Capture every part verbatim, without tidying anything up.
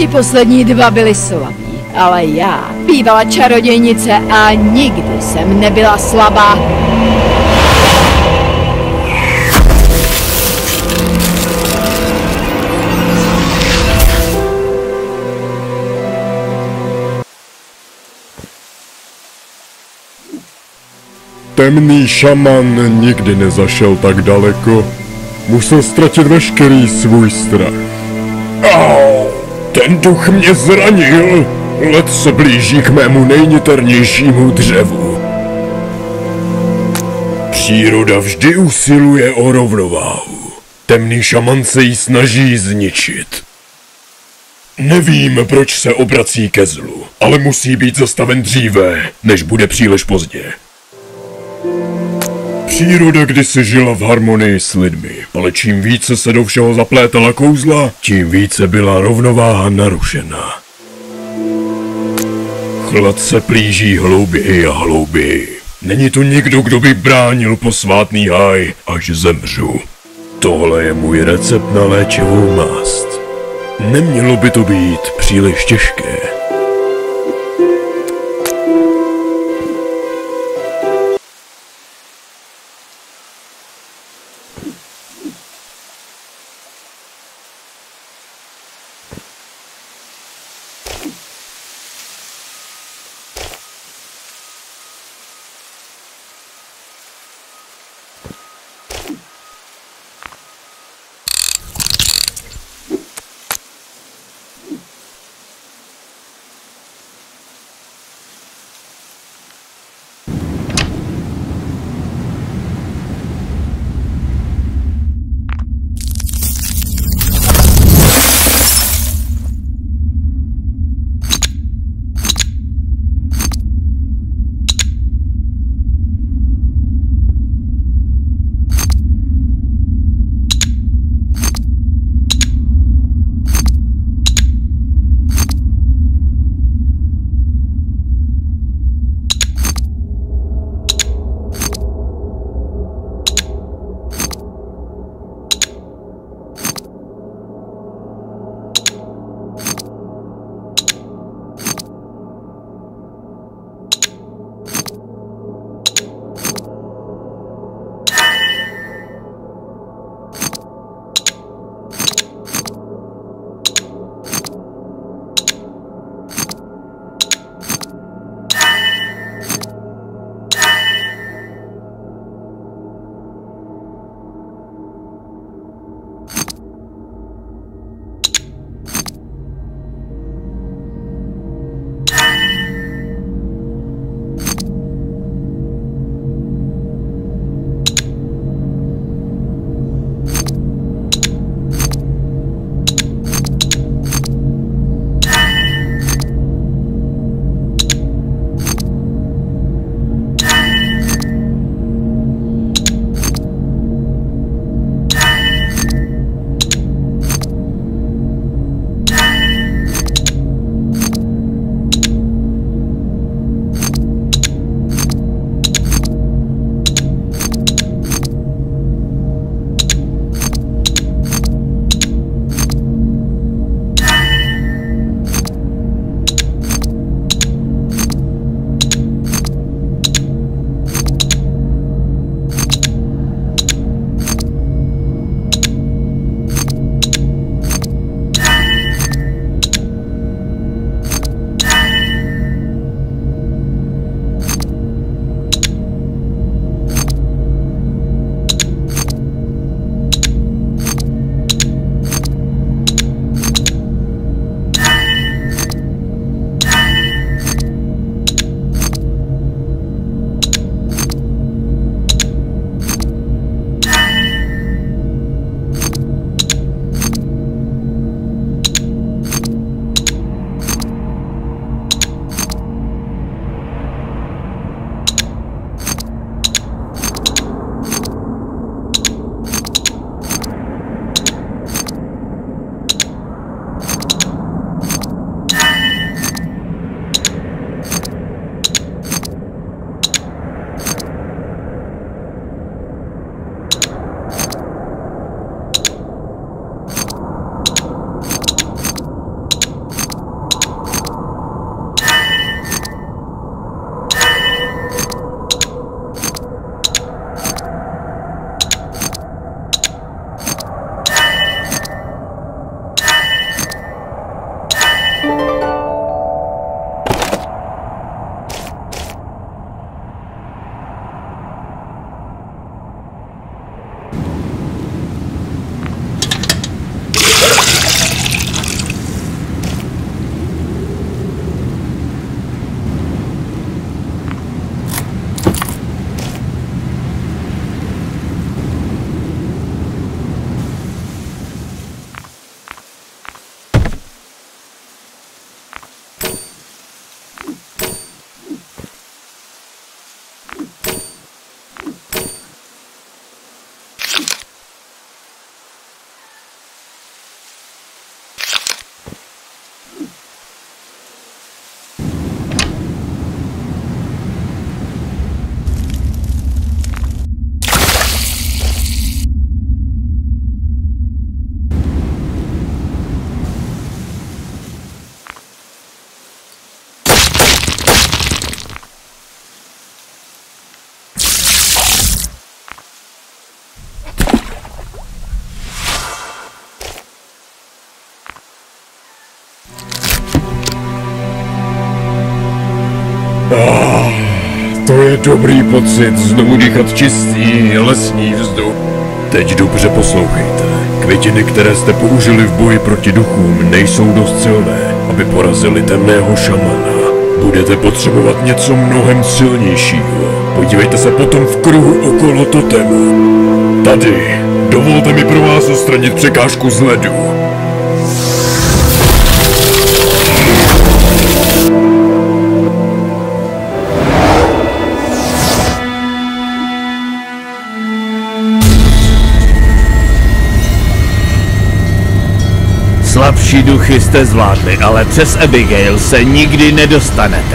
Ti poslední dva byli slabí, ale já bývala čarodějnice a nikdy jsem nebyla slabá. Temný šaman nikdy nezašel tak daleko. Musel ztratit veškerý svůj strach. Au, ten duch mě zranil. Let se blíží k mému nejniternějšímu dřevu. Příroda vždy usiluje o rovnováhu. Temný šaman se jí snaží zničit. Nevím, proč se obrací ke zlu, ale musí být zastaven dříve, než bude příliš pozdě. Příroda kdysi žila v harmonii s lidmi, ale čím více se do všeho zaplétala kouzla, tím více byla rovnováha narušena. Chlad se plíží hlouběji a hlouběji. Není tu nikdo, kdo by bránil posvátný háj, až zemřu. Tohle je můj recept na léčivou mást. Nemělo by to být příliš těžké. dobrý pocit znovu dýchat čistý lesní vzduch. Teď dobře poslouchejte. Květiny, které jste použili v boji proti duchům, nejsou dost silné, aby porazili temného šamana. Budete potřebovat něco mnohem silnějšího. Podívejte se potom v kruhu okolo totému. Tady. Dovolte mi pro vás odstranit překážku z ledu. Slabší duchy jste zvládli, ale přes Abigail se nikdy nedostanete.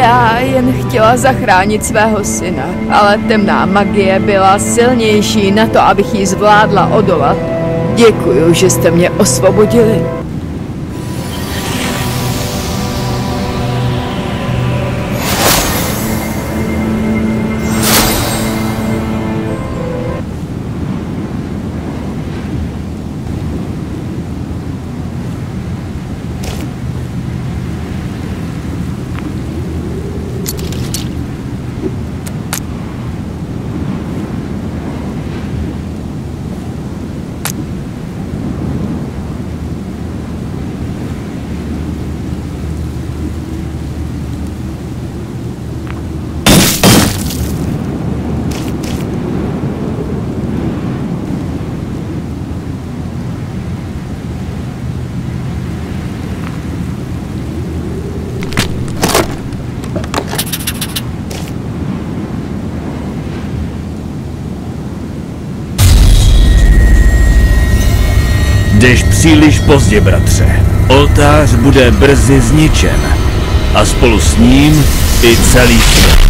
Já jen chtěla zachránit svého syna, ale temná magie byla silnější na to, abych ji zvládla odolat. Děkuju, že jste mě osvobodili. Jdeš příliš pozdě, bratře. Oltář bude brzy zničen. A spolu s ním i celý svět.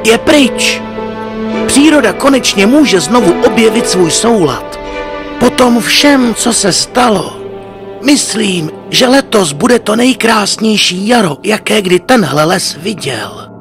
je pryč. Příroda konečně může znovu objevit svůj soulad. Po tom všem, co se stalo, myslím, že letos bude to nejkrásnější jaro, jaké kdy tenhle les viděl.